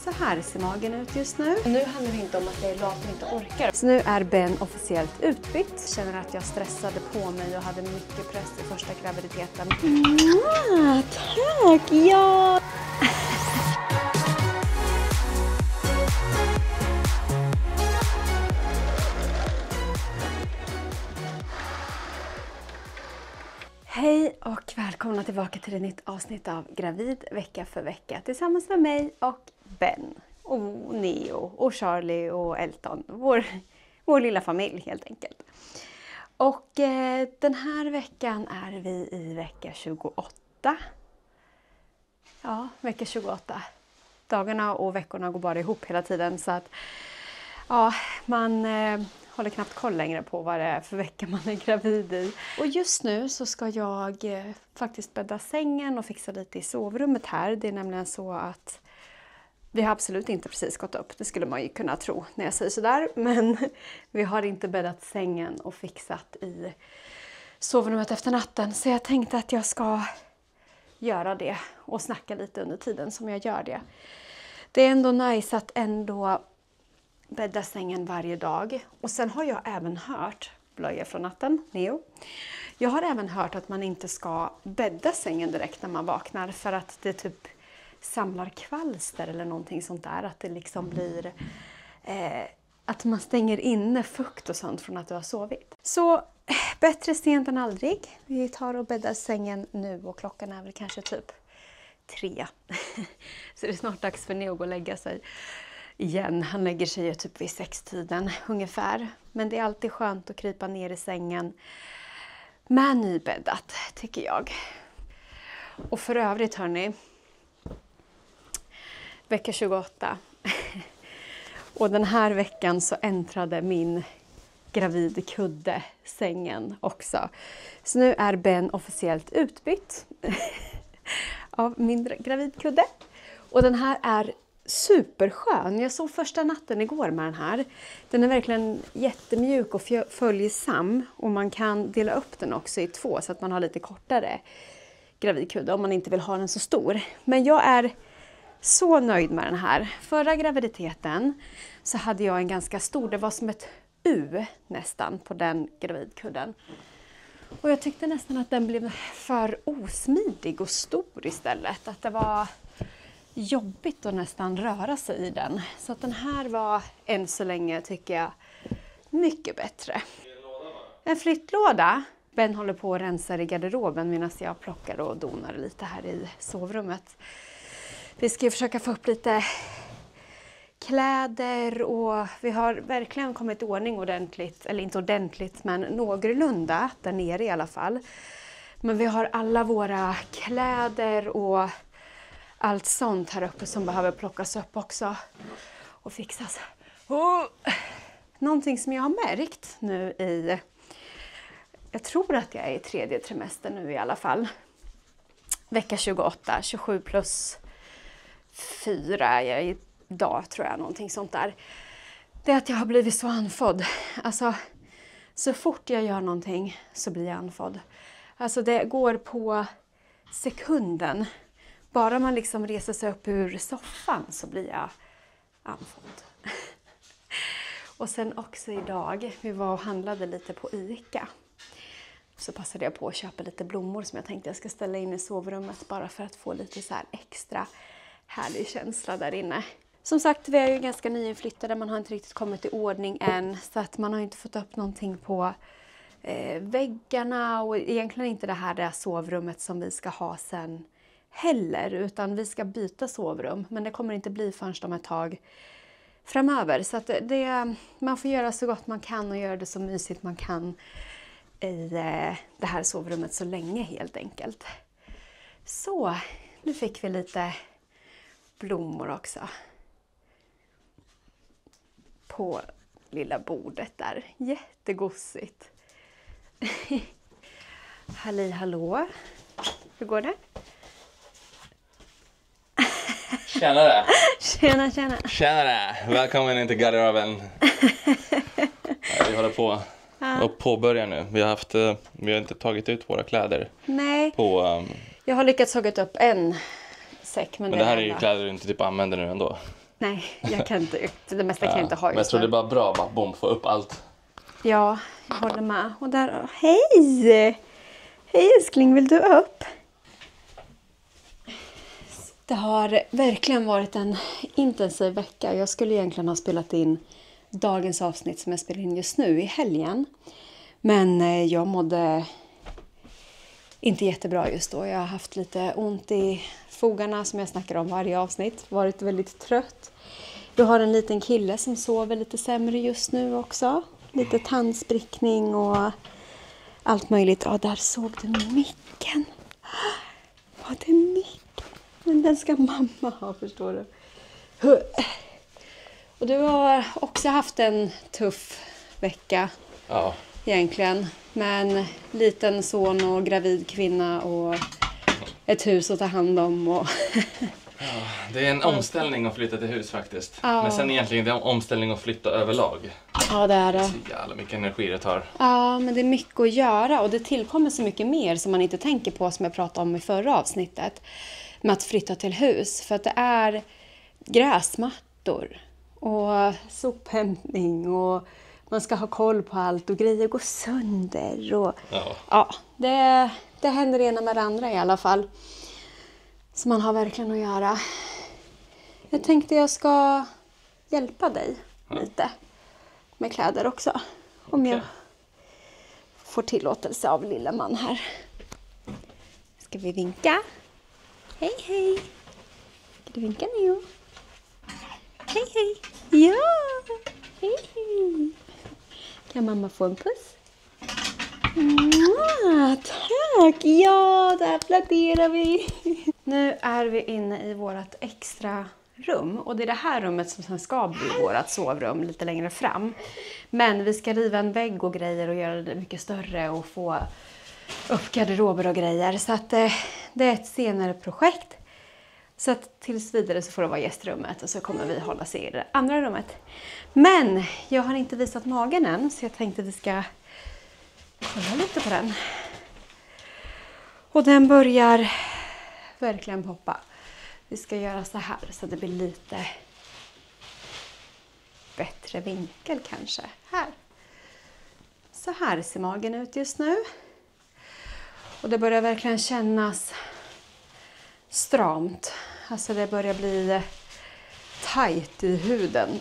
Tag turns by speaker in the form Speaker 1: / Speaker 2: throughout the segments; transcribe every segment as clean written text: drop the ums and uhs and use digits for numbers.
Speaker 1: Så här ser magen ut just nu. Nu handlar det inte om att jag är lat och inte orkar. Så nu är Ben officiellt utbytt. Känner att jag stressade på mig och hade mycket press i första graviditeten. Tack, ja! Hej och välkomna tillbaka till ett nytt avsnitt av Gravid vecka för vecka tillsammans med mig och Ben och Neo och Charlie och Elton, vår lilla familj helt enkelt. Och den här veckan är vi i vecka 28. Ja, vecka 28. Dagarna och veckorna går bara ihop hela tiden så att ja, man håller knappt koll längre på vad det är för vecka man är gravid i. Och just nu så ska jag faktiskt bädda sängen och fixa lite i sovrummet här. Det är nämligen så att vi har absolut inte precis gått upp. Det skulle man ju kunna tro när jag säger sådär. Men vi har inte bäddat sängen och fixat i sovrummet efter natten. Så jag tänkte att jag ska göra det och snacka lite under tiden som jag gör det. Det är ändå nice att ändå bädda sängen varje dag. Och sen har jag även hört, blöja från natten, Neo. Jag har även hört att man inte ska bädda sängen direkt när man vaknar. För att det typ samlar kvalster eller någonting sånt där. Att det liksom blir att man stänger inne fukt och sånt från att du har sovit. Så bättre sent än aldrig. Vi tar och bäddar sängen nu och klockan är väl kanske typ 3. Så det är snart dags för Neo att gå och lägga sig. Igen, han lägger sig ju typ vid 6-tiden ungefär. Men det är alltid skönt att krypa ner i sängen med nybäddat, tycker jag. Och för övrigt hörni, vecka 28. Och den här veckan så äntrade min gravidkudde sängen också. Så nu är Ben officiellt utbytt av min gravidkudde. Och den här är superskön. Jag såg första natten igår med den här. Den är verkligen jättemjuk och följsam. Och man kan dela upp den också i 2 så att man har lite kortare gravidkudde om man inte vill ha den så stor. Men jag är så nöjd med den här. Förra graviditeten så hade jag en ganska stor, det var som ett U nästan på den gravidkudden. Och jag tyckte nästan att den blev för osmidig och stor istället. Att det var jobbigt att nästan röra sig i den. Så att den här var än så länge tycker jag mycket bättre. En flyttlåda. Ben håller på att rensa i garderoben medan jag plockar och donar lite här i sovrummet. Vi ska ju försöka få upp lite kläder och vi har verkligen kommit i ordning ordentligt. Eller inte ordentligt men någorlunda där nere i alla fall. Men vi har alla våra kläder och allt sånt här uppe som behöver plockas upp också och fixas. Någonting som jag har märkt nu jag tror att jag är i 3:e trimester nu i alla fall. Vecka 28, 27 plus 4 är jag idag tror jag, någonting sånt där. Det är att jag har blivit så andfådd. Alltså, så fort jag gör någonting så blir jag andfådd. Alltså det går på sekunden. Bara man liksom reser sig upp ur soffan så blir jag andfådd. Och sen också idag, vi var och handlade lite på ICA. Så passade jag på att köpa lite blommor som jag tänkte jag ska ställa in i sovrummet. Bara för att få lite så här extra härlig känsla där inne. Som sagt, vi är ju ganska nyinflyttade. Man har inte riktigt kommit i ordning än. Så att man har inte fått upp någonting på väggarna. Och egentligen inte det här sovrummet som vi ska ha sen heller, utan vi ska byta sovrum, men det kommer inte bli förrän om ett tag framöver. Så att man får göra så gott man kan och göra det så mysigt man kan i det här sovrummet så länge helt enkelt. Så, nu fick vi lite blommor också på lilla bordet där. Jättegosigt. Halli hallå. Hur går det?
Speaker 2: Tjenare!
Speaker 1: Tjena, tjena!
Speaker 2: Tjenare! Välkommen in till garderoben. Vi håller på och påbörjar nu. Vi har inte tagit ut våra kläder.
Speaker 1: Nej,
Speaker 2: på,
Speaker 1: jag har lyckats tagit upp en säck. Men
Speaker 2: det här är ju kläder du inte typ använder nu ändå.
Speaker 1: Nej, jag kan inte. Det mesta kan jag inte ha
Speaker 2: Men jag
Speaker 1: just
Speaker 2: tror det är
Speaker 1: nu.
Speaker 2: bara bra att bara få upp allt.
Speaker 1: Ja, jag håller med. Och där, hej! Hej älskling, vill du upp? Det har verkligen varit en intensiv vecka. Jag skulle egentligen ha spelat in dagens avsnitt som jag spelar in just nu i helgen. Men jag mådde inte jättebra just då. Jag har haft lite ont i fogarna som jag snackar om varje avsnitt. Varit väldigt trött. Jag har en liten kille som sover lite sämre just nu också. Lite tandsprickning och allt möjligt. Ja, där såg du micken. Ja, det är micken. Men den ska mamma ha, förstår du. Och du har också haft en tuff vecka.
Speaker 2: Ja.
Speaker 1: Egentligen. Med en liten son och gravid kvinna och ett hus att ta hand om. Och
Speaker 2: Det är en omställning att flytta till hus faktiskt.
Speaker 1: Ja.
Speaker 2: Men sen egentligen det är en omställning att flytta överlag.
Speaker 1: ja, det är det.
Speaker 2: Så jävla mycket energi det tar.
Speaker 1: Ja, men det är mycket att göra och det tillkommer så mycket mer som man inte tänker på som jag pratade om i förra avsnittet. Med att flytta till hus. För att det är gräsmattor och sophämtning och man ska ha koll på allt och grejer går sönder. Och, ja, det händer det ena med det andra i alla fall. Så man har verkligen att göra. Jag tänkte jag ska hjälpa dig lite med kläder också. Om jag får tillåtelse av lilla man här. Ska vi vinka? Hej, hej. Ska du vinka nu? Hej, hej. Ja, hej, hej. Kan mamma få en puss? Tack! Ja, där applåderar vi. Nu är vi inne i vårt extra rum. Och det är det här rummet som sen ska bli vårt sovrum lite längre fram. Men vi ska riva en vägg och grejer och göra det mycket större och få upp garderober och grejer. Så att det är ett senare projekt. Så att tills vidare så får det vara gästrummet och så kommer vi hålla sig i det andra rummet. Men jag har inte visat magen än så jag tänkte att vi ska kolla lite på den. Och den börjar verkligen poppa. Vi ska göra så här så att det blir lite bättre vinkel kanske. Här. Så här ser magen ut just nu. Och det börjar verkligen kännas stramt. Alltså det börjar bli tajt i huden.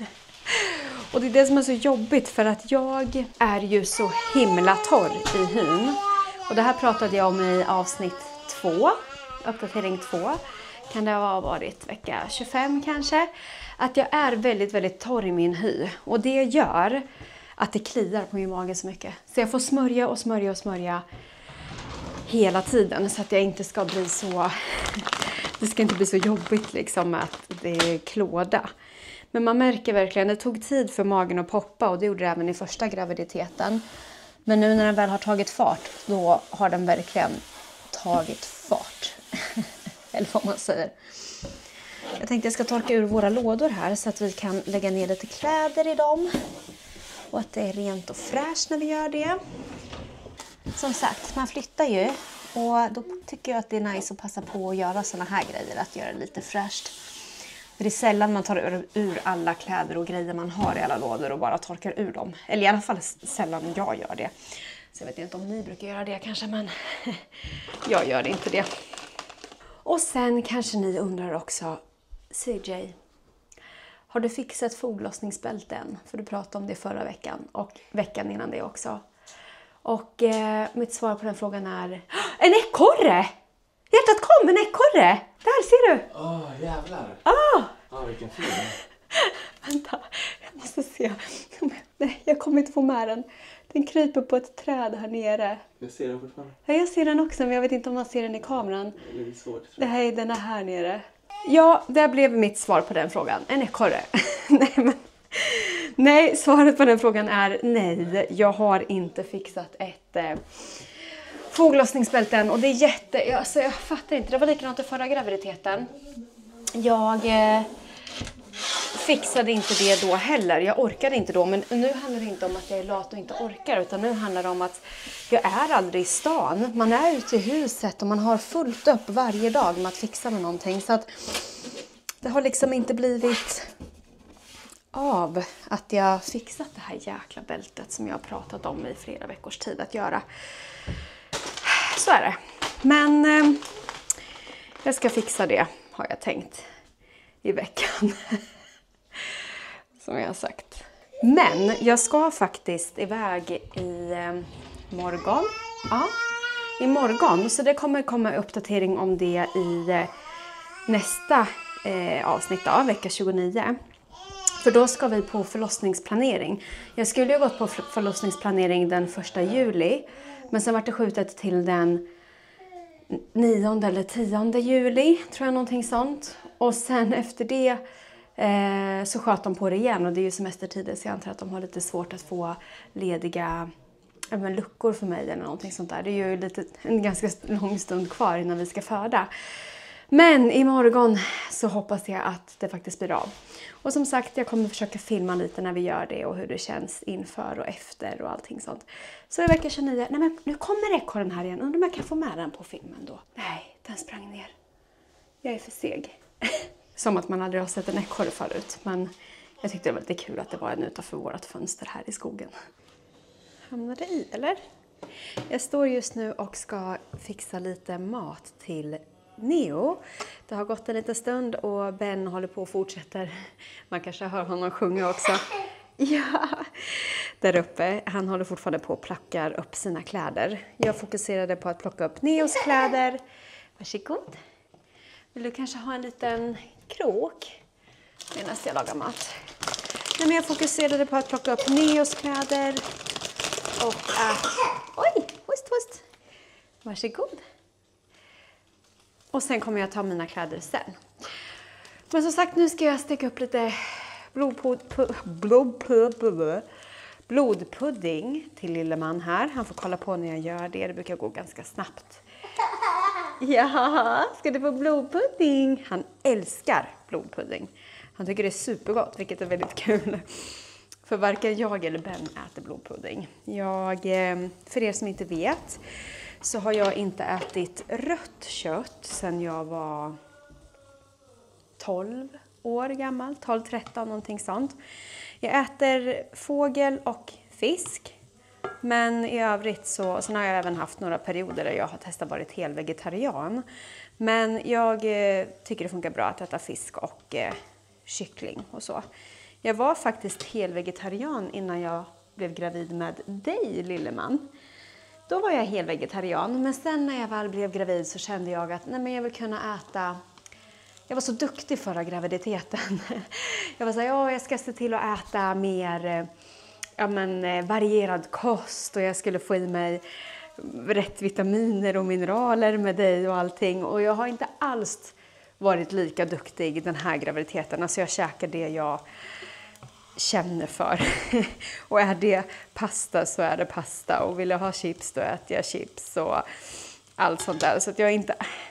Speaker 1: Och det är det som är så jobbigt för att jag är ju så himla torr i hyn. Och det här pratade jag om i avsnitt 2, uppdatering 2. Kan det ha varit vecka 25 kanske. Att jag är väldigt, väldigt torr i min hy. Och det gör att det kliar på min mage så mycket. Så jag får smörja och smörja och smörja hela tiden så att jag inte ska bli så... Det ska inte bli så jobbigt liksom att det är klåda. Men man märker verkligen, det tog tid för magen att poppa och det gjorde det även i första graviditeten. Men nu när den väl har tagit fart, då har den verkligen tagit fart. Eller vad man säger. Jag tänkte jag ska torka ur våra lådor här så att vi kan lägga ner lite kläder i dem. Och att det är rent och fräscht när vi gör det. Som sagt, man flyttar ju. Och då tycker jag att det är nice att passa på att göra såna här grejer. Att göra det lite fräscht. För det är sällan man tar ur alla kläder och grejer man har i alla lådor och bara torkar ur dem. Eller i alla fall sällan jag gör det. Så jag vet inte om ni brukar göra det kanske, men jag gör inte det. Och sen kanske ni undrar också, CJ, har du fixat foglossningsbälte än? För du pratade om det förra veckan och veckan innan det också. Och mitt svar på den frågan är en ekorre! Hjärtat kom, en ekorre! Där ser du!
Speaker 2: Jävlar! Vilken fin!
Speaker 1: Vänta, jag måste se. Nej, jag kommer inte få med den. Den kryper på ett träd här nere.
Speaker 2: Jag ser den fortfarande.
Speaker 1: Ja, jag ser den också, men jag vet inte om man ser den i kameran.
Speaker 2: Det är svårt.
Speaker 1: Den är här nere. Ja, det blev mitt svar på den frågan. En ekorre. Nej, svaret på den frågan är nej. Jag har inte fixat ett foglossningsbälten. Och det är jag fattar inte. Det var likadant i förra graviditeten. Jag fixade inte det då heller. Jag orkade inte då. Men nu handlar det inte om att jag är lat och inte orkar. Utan nu handlar det om att jag är aldrig i stan. Man är ute i huset och man har fullt upp varje dag med att fixa med någonting. Så att det har liksom inte blivit av att jag fixat det här jäkla bältet som jag har pratat om i flera veckors tid att göra. Så är det. Men jag ska fixa det, har jag tänkt, i veckan. Som jag har sagt. Men jag ska faktiskt iväg i morgon. Ja, i morgon. Så det kommer komma uppdatering om det i nästa avsnitt av vecka 29. För då ska vi på förlossningsplanering. Jag skulle ju gått på förlossningsplanering den 1 juli. Men sen var det skjutet till den 9 eller 10 juli. Tror jag, någonting sånt. Och sen efter det så sköt de på det igen. Och det är ju semestertider, så jag antar att de har lite svårt att få lediga luckor för mig eller någonting sånt där. Det är ju en ganska lång stund kvar innan vi ska föda. Men imorgon så hoppas jag att det faktiskt blir av. Och som sagt, jag kommer försöka filma lite när vi gör det och hur det känns inför och efter och allting sånt. Så i vecka 29, nej men nu kommer ekorren här igen. Undrar om jag kan få med den på filmen då. Nej, den sprang ner. Jag är för seg. Som att man aldrig har sett en ekorre förut. Men jag tyckte det var lite kul att det var en utanför vårt fönster här i skogen. Hamnade i, eller? Jag står just nu och ska fixa lite mat till Neo. Det har gått en liten stund och Ben håller på och fortsätter. Man kanske hör honom sjunga också. Ja, där uppe. Han håller fortfarande på och plockar upp sina kläder. Jag fokuserade på att plocka upp Neos kläder. Varsågod. Vill du kanske ha en liten kråk medan jag lagar mat? Nej, men jag fokuserade på att plocka upp Neos kläder. Och oj, host. Varsågod. Och sen kommer jag ta mina kläder sen. Men som sagt, nu ska jag steka upp lite blodpudding till lille man här. Han får kolla på när jag gör det. Det brukar gå ganska snabbt. Ja, ska du få blodpudding? Han älskar blodpudding. Han tycker det är supergott, vilket är väldigt kul. För varken jag eller Ben äter blodpudding. För er som inte vet, så har jag inte ätit rött kött sedan jag var 12 år gammal. 12-13, någonting sånt. Jag äter fågel och fisk. Men i övrigt så har jag även haft några perioder där jag har testat varit helvegetarian. Men jag tycker det funkar bra att äta fisk och kyckling och så. Jag var faktiskt helvegetarian innan jag blev gravid med dig, lille man. Då var jag helvegetarian, men sen när jag väl blev gravid så kände jag att jag vill kunna äta. Jag var så duktig förra graviditeten. Jag var så här, jag ska se till att äta mer varierad kost och jag skulle få i mig rätt vitaminer och mineraler med dig och allting. Och jag har inte alls varit lika duktig den här graviditeten. Alltså jag käkar det jag känner för. Och är det pasta så är det pasta. Och vill jag ha chips då äter jag chips och allt sånt där. Så att jag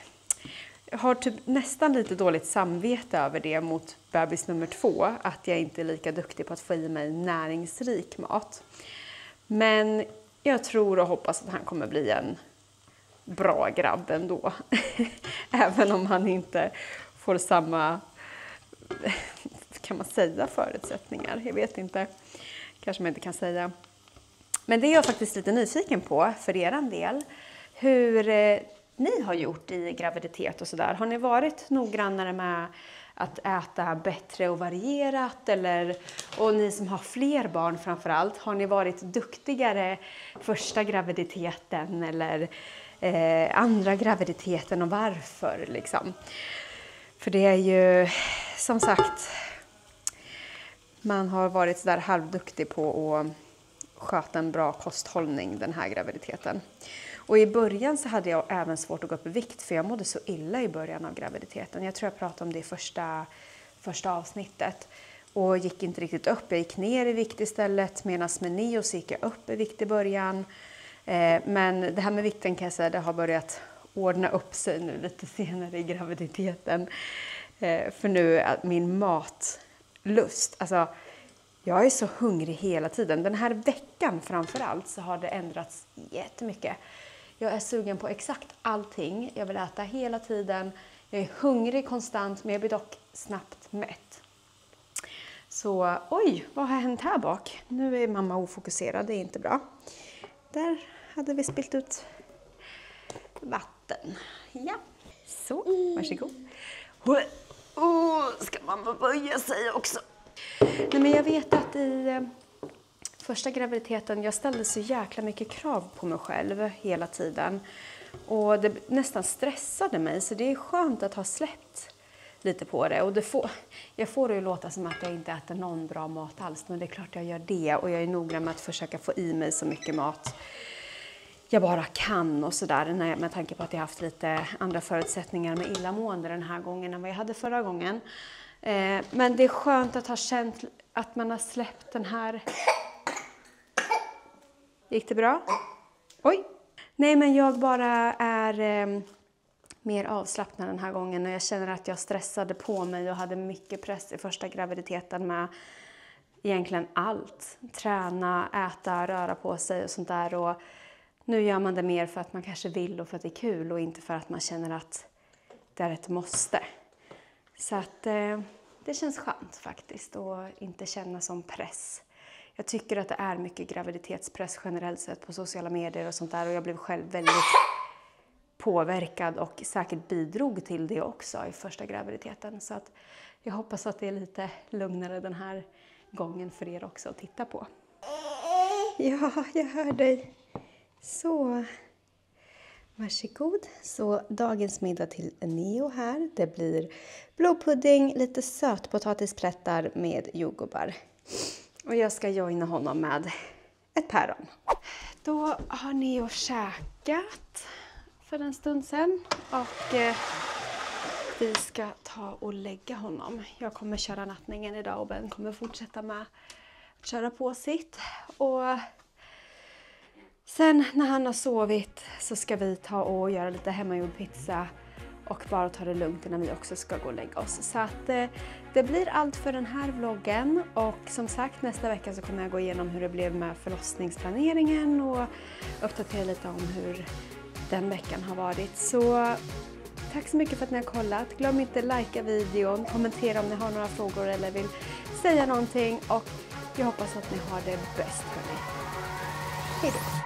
Speaker 1: har typ nästan lite dåligt samvete över det mot bebis nummer 2. Att jag inte är lika duktig på att få i mig näringsrik mat. Men jag tror och hoppas att han kommer bli en bra grabb ändå. Även om han inte får samma, kan man säga, förutsättningar. Jag vet inte. Kanske man inte kan säga. Men det är jag faktiskt lite nyfiken på för er del. Hur ni har gjort i graviditet och sådär. Har ni varit noggrannare med att äta bättre och varierat? Och ni som har fler barn framförallt. Har ni varit duktigare första graviditeten eller andra graviditeten och varför liksom? För det är ju som sagt, man har varit sådär halvduktig på att sköta en bra kosthållning den här graviditeten. Och i början så hade jag även svårt att gå upp i vikt för jag mådde så illa i början av graviditeten. Jag tror jag pratade om det i första avsnittet. Och gick inte riktigt upp. Jag gick ner i vikt istället. Medan med Neo så gick jag upp i vikt i början. Men det här med vikten kan jag säga, det har börjat ordna upp sig nu lite senare i graviditeten. För nu är min matlust, alltså jag är så hungrig hela tiden. Den här veckan framförallt så har det ändrats jättemycket. Jag är sugen på exakt allting. Jag vill äta hela tiden. Jag är hungrig konstant, men jag blir dock snabbt mätt. Så oj, vad har hänt här bak? Nu är mamma ofokuserad, det är inte bra. Där hade vi spillt ut vatten. Ja, så, varsågod. Ska mamma böja sig också? Nej, men jag vet att i första graviditeten, jag ställde så jäkla mycket krav på mig själv hela tiden. Och det nästan stressade mig, så det är skönt att ha släppt lite på det. Och jag får det ju låta som att jag inte äter någon bra mat alls, men det är klart jag gör det. Och jag är noga med att försöka få i mig så mycket mat jag bara kan och sådär, med tanke på att jag haft lite andra förutsättningar med illamående den här gången än vad jag hade förra gången. Men det är skönt att ha känt att man har släppt den här. Gick det bra? Oj! Nej, men jag bara är mer avslappnad den här gången, och jag känner att jag stressade på mig och hade mycket press i första graviditeten med egentligen allt. Träna, äta, röra på sig och sånt där. Och nu gör man det mer för att man kanske vill och för att det är kul, och inte för att man känner att det är ett måste. Så att det känns skönt faktiskt, och inte känna som press. Jag tycker att det är mycket graviditetspress generellt sett på sociala medier och sånt där, och jag blev själv väldigt påverkad och säkert bidrog till det också i första graviditeten. Så att jag hoppas att det är lite lugnare den här gången för er också att titta på. Ja, jag hör dig. Så, varsågod. Så dagens middag till Neo här. Det blir blodpudding, lite sötpotatisplättar med jordgubbar. Och jag ska joina honom med ett päron. Då har Neo käkat för en stund sedan. Och vi ska ta och lägga honom. Jag kommer köra nattningen idag, och Ben kommer fortsätta med att köra på sitt. Och sen när han har sovit så ska vi ta och göra lite hemmagjord pizza och bara ta det lugnt innan vi också ska gå och lägga oss. Så att det blir allt för den här vloggen, och som sagt nästa vecka så kommer jag gå igenom hur det blev med förlossningsplaneringen och uppdatera lite om hur den veckan har varit. Så tack så mycket för att ni har kollat. Glöm inte likea videon, kommentera om ni har några frågor eller vill säga någonting, och jag hoppas att ni har det bäst för mig. Hej då!